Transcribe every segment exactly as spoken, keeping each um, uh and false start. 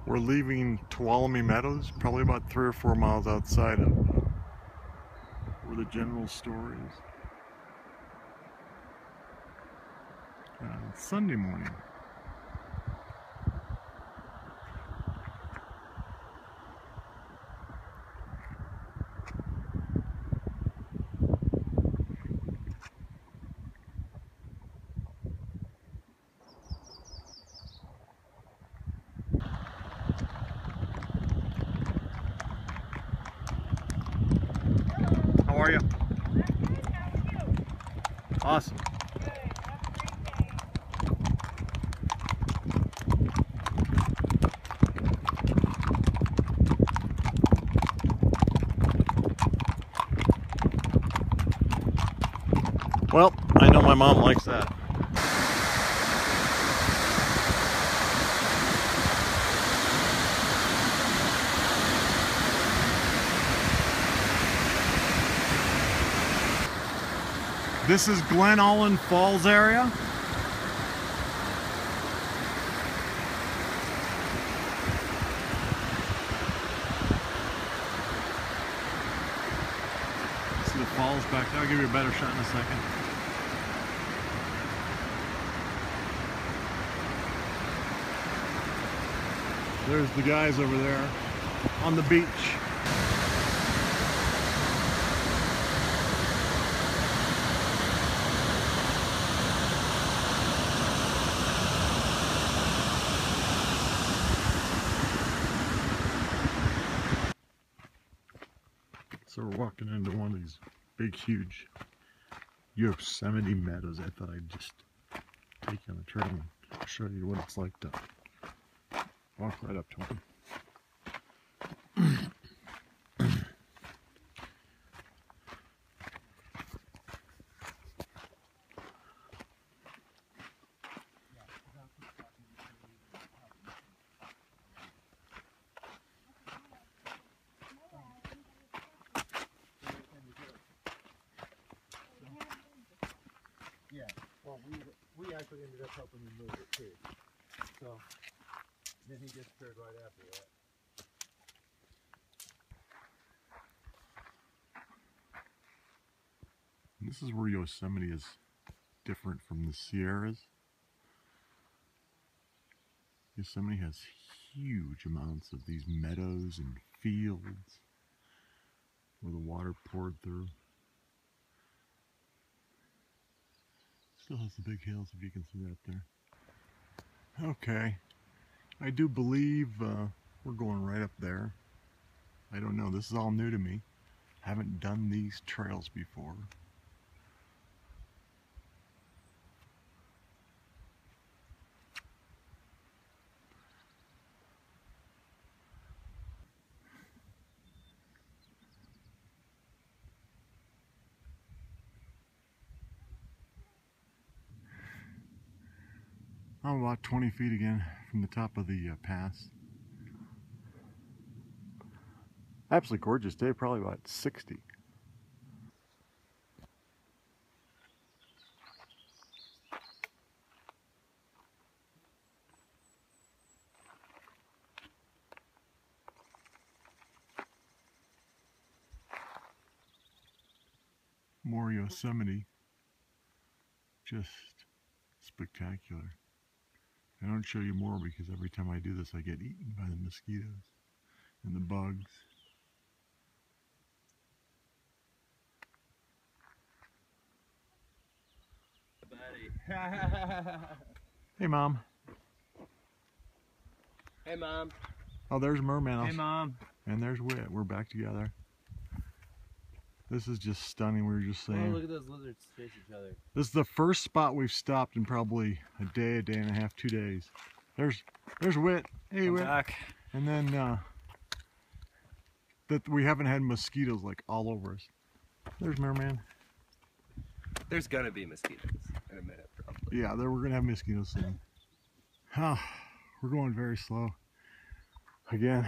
We're leaving Tuolumne Meadows, probably about three or four miles outside of uh, where the general store is. Uh, it's Sunday morning. How are you? Awesome. Well, I know my mom likes that. This is Glen Ullin Falls area. See the falls back there. I'll give you a better shot in a second. There's the guys over there on the beach. So we're walking into one of these big, huge Yosemite meadows. I thought I'd just take you on a trail and show you what it's like to walk right up to them. Yeah, well, we we actually ended up helping him move it too. So then he disappeared right after that. This is where Yosemite is different from the Sierras. Yosemite has huge amounts of these meadows and fields where the water poured through. Still has the big hills, if you can see that there. Okay, I do believe uh, we're going right up there. I don't know, this is all new to me. Haven't done these trails before. I'm about twenty feet again from the top of the uh, pass. Absolutely gorgeous day, probably about sixty. More Yosemite. Just spectacular. I don't show you more because every time I do this I get eaten by the mosquitoes and the bugs. Buddy. Hey Mom. Hey Mom. Oh, there's Merman. Hey Mom. And there's Wit. We're back together. This is just stunning. We were just saying. Oh, look at those lizards chase each other. This is the first spot we've stopped in probably a day, a day and a half, two days. There's there's Wit. Hey, I'm Wit. back. And then uh, that we haven't had mosquitoes like all over us. There's Merman. There's gonna be mosquitoes in a minute, probably. Yeah, there we're gonna have mosquitoes soon. Ah, we're going very slow. Again,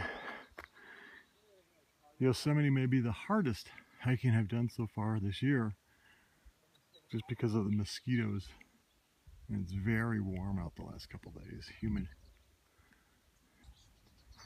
Yosemite may be the hardest hiking I've done so far this year, just because of the mosquitoes. And it's very warm out the last couple days, humid.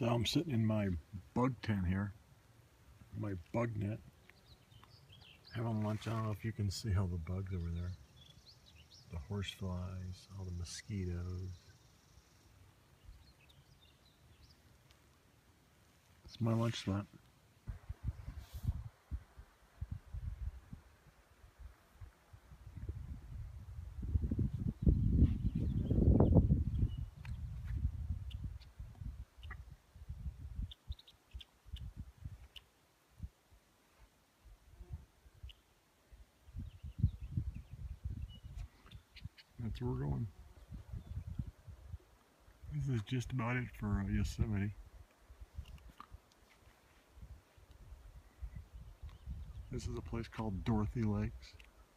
So I'm sitting in my bug tent here, my bug net, having lunch. I don't know if you can see all the bugs over there. The horseflies, all the mosquitoes. It's my lunch spot. That's where we're going. This is just about it for uh, Yosemite. This is a place called Dorothy Lakes.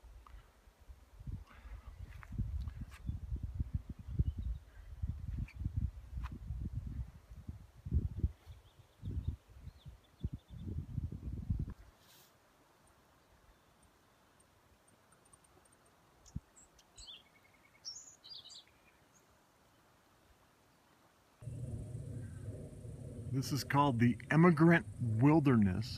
This is called the Emigrant Wilderness.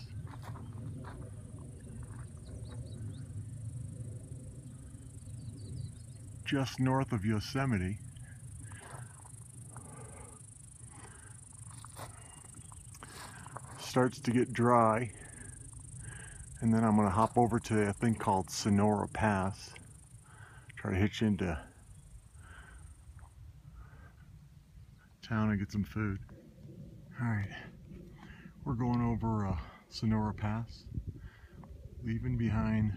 Just north of Yosemite. Starts to get dry, and then I'm going to hop over to a thing called Sonora Pass. Try to hitch into town and get some food. Alright, we're going over uh, Sonora Pass, leaving behind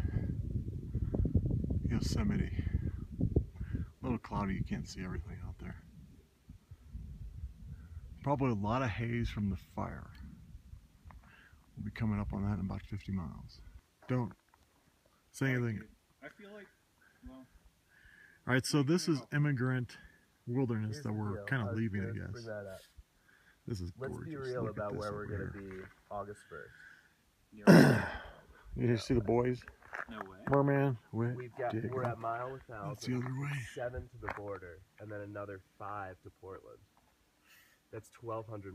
Yosemite. A little cloudy, you can't see everything out there. Probably a lot of haze from the fire. We'll be coming up on that in about fifty miles. Don't say anything. I feel like, well... Alright, so this is Emigrant Wilderness Here's that the we're deal. kind I of was leaving, I gonna guess. Bring that up. This is Let's gorgeous. be real Look at about this where we're over going to here. be August first. You see the boys? No way. Merman, wet, We've got dig. we're at Mile with That's the Thousand, other way. seven to the border, and then another five to Portland. That's twelve hundred.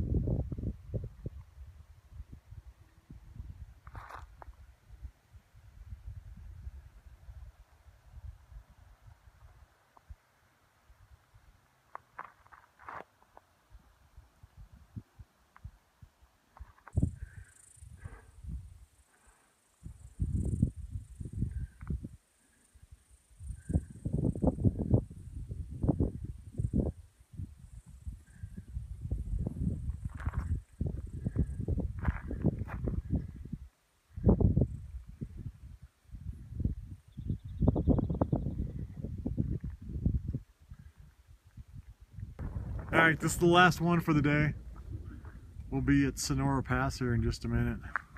Alright, this is the last one for the day. We'll be at Sonora Pass here in just a minute.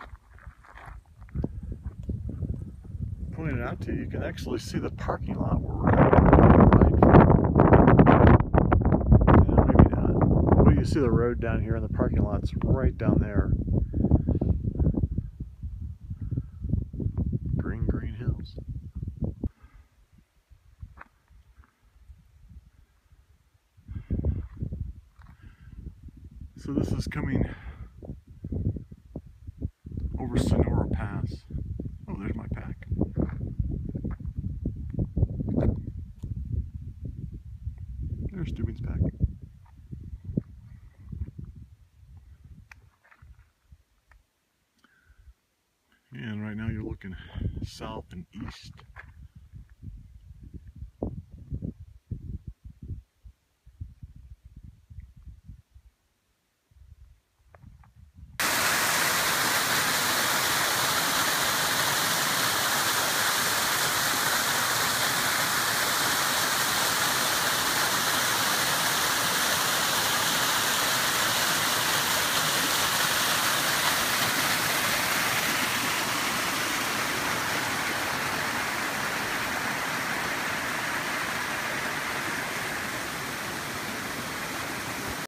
Point it out to you, you can actually see the parking lot where we're at. Yeah, maybe not. Well, you see the road down here and the parking lot's right down there. Green, green hills. So this is coming over Sonora Pass. Oh, there's my pack. There's Dubin's pack. And right now you're looking south and east.